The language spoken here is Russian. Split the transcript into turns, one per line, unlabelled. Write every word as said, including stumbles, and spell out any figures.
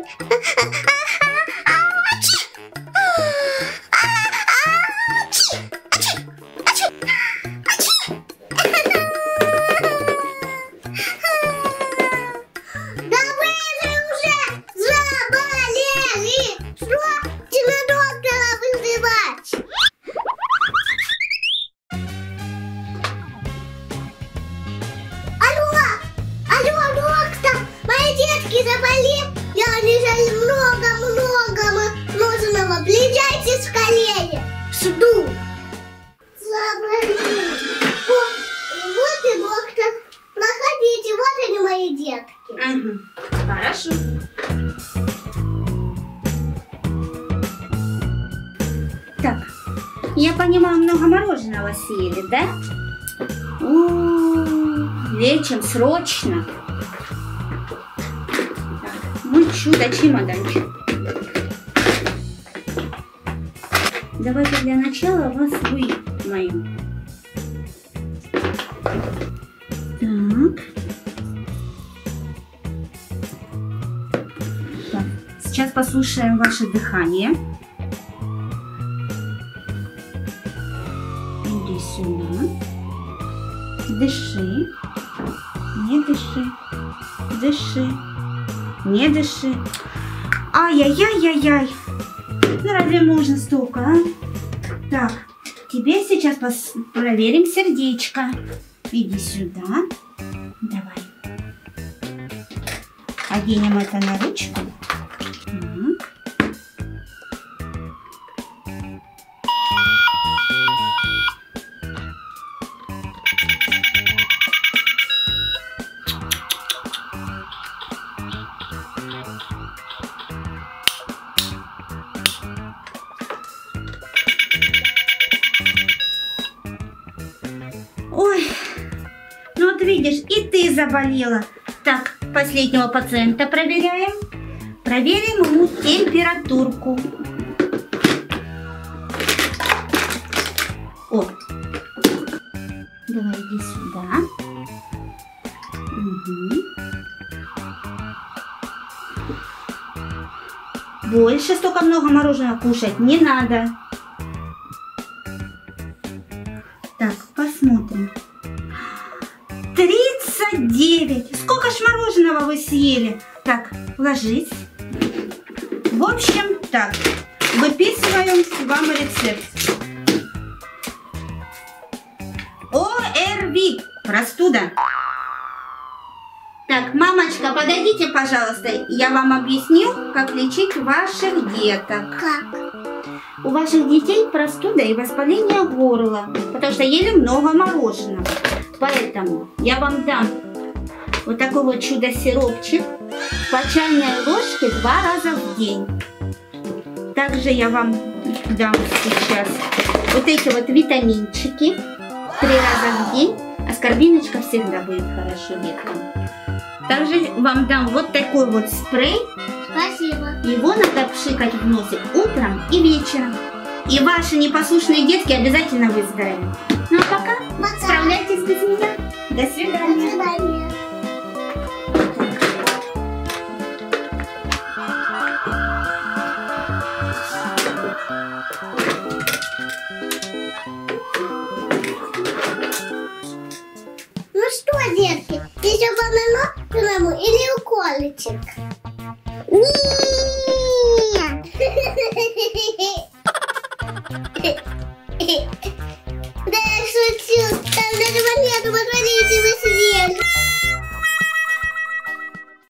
Заболел, я лежал много-много мороженого. Приезжайте скорее. Жду. Заболел. Вот, вот и доктор. Проходите, вот они мои детки.
Угу. Хорошо. Так, я понимаю, много мороженого съели, да? О, лечим срочно. Мой чудо-чемоданчик. Давайте для начала вас вымоем. Так. Так. Сейчас послушаем ваше дыхание. Иди сюда. Дыши. Не дыши. Дыши. Не дыши. Ай-яй-яй-яй-яй. Ну разве можно столько, а? Так, тебе сейчас проверим сердечко. Иди сюда. Давай. Оденем это на ручку. Так. Ой, ну вот видишь, и ты заболела. Так, последнего пациента проверяем. Проверим ему температурку. О, давай иди сюда. Угу. Больше столько много мороженого кушать не надо. Так, посмотрим. тридцать девять. Сколько ж мороженого вы съели? Так, ложись. В общем, так, выписываем вам рецепт. ОРВИ. Простуда. Так, мамочка, подойдите, пожалуйста. Я вам объясню, как лечить ваших деток.
Как?
У ваших детей простуда и воспаление горла, потому что ели много мороженого. Поэтому я вам дам вот такой вот чудо-сиропчик по чайной ложке два раза в день. Также я вам дам сейчас вот эти вот витаминчики три раза в день. Аскорбиночка всегда будет хорошо деткам. Также вам дам вот такой вот спрей.
Спасибо.
Его надо пшикать в носик утром и вечером. И ваши непослушные детки обязательно выздоровеют. Ну а пока пока. Справляйтесь без меня. До свидания.
До свидания. Ну что, детки, еще бананов или уколочек? Нет! Да я шучу, там даже монету, посмотри,